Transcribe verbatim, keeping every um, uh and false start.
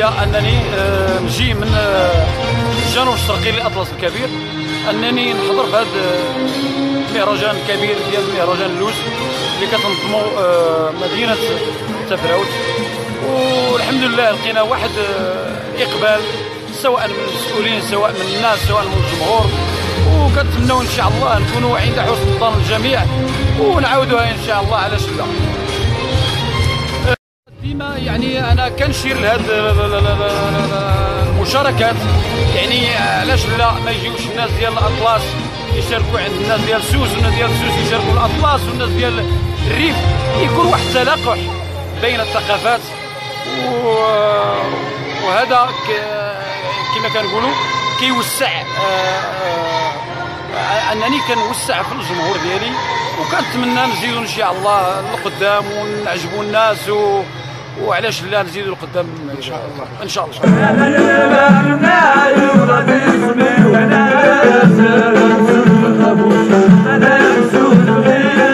انني نجي من الجنوب الشرقي للاطلس الكبير، انني نحضر في هذا المهرجان الكبير ديال مهرجان اللوز اللي كتنظمو مدينه تفراوت. والحمد لله لقينا واحد اقبال سواء من المسؤولين سواء من الناس سواء من الجمهور، وكنتمنوا ان شاء الله نكونوا عند حسن ظن الجميع ونعاودوها ان شاء الله. علاش لا؟ ديما يعني انا كنشير لهاد المشاركات، يعني علاش لا ما يجيوش الناس ديال الاطلس يشاركوا عند الناس ديال سوس والناس ديال سوس يشاركوا الاطلس والناس ديال الريف، يكون واحد التلاقح بين الثقافات. وهذا كما كنقولوا كيوسع انني كنوسع في الجمهور ديالي، وكنتمنى نزيدوا ان شاء الله لقدام ونعجبوا الناس و... وعلاش لا نزيدوا لقدام ان شاء الله ان شاء الله.